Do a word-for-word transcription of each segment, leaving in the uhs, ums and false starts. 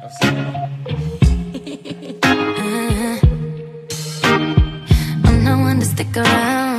I'm not one to stick around.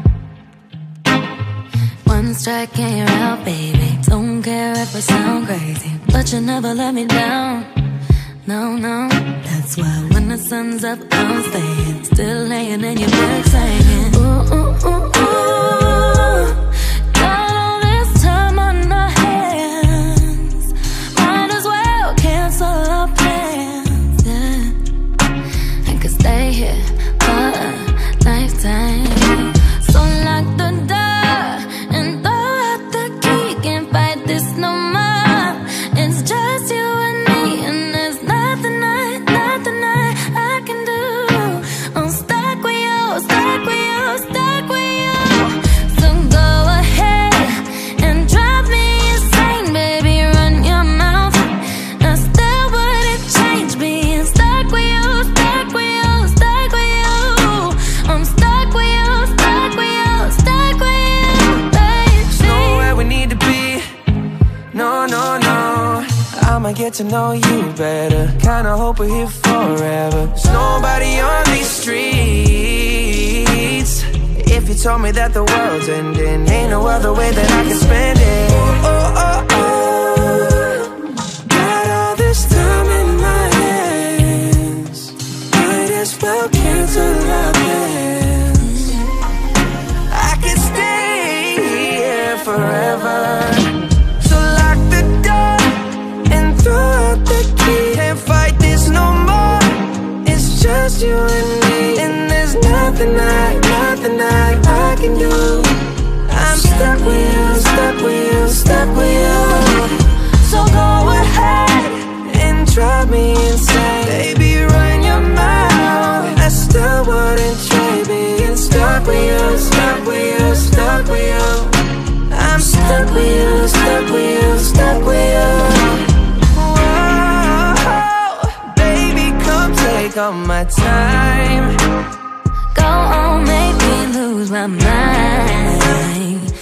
One strike and you're out, baby. Don't care if I sound crazy, but you never let me down. No, no. That's why when the sun's up, I'm staying. Still laying in your bed saying, ooh, ooh, ooh, ooh. Got all this time on our hands. Might as well cancel our plans, yeah. I could stay here for a lifetime. So lock the door and throw out the key. Can't fight this no more. It's just you and me, and there's nothing I, nothing I, I can do. I'm stuck with you, stuck with you, stuck with you. So go ahead and drive me insane, baby. Run your mouth. I still wouldn't change being stuck with you, stuck with you, stuck with you. I'm stuck with you, stuck with you, stuck with you, baby. There's nowhere we need to be. No, no, no. I'ma get to know you better. Kinda hope we're here forever. There's nobody on these streets. If you told me that the world's ending, ain't no other way that I can spend it. Oh, oh, oh, oh. Got all this time in my hands. Might as well cancel our plans. I could stay here forever. So lock the door and throw out the key. Can't fight this no more. It's just you and me, and there's nothing I, nothing I, I can do. I'm stuck with you, stuck with you, stuck with you. So go ahead and drive me insane, baby. Run your mouth. I still wouldn't trade being stuck with you, stuck with you, stuck with you. I'm stuck with you, stuck with you, stuck with you. Whoa, baby, come take all my time. Go on, make me lose my mind.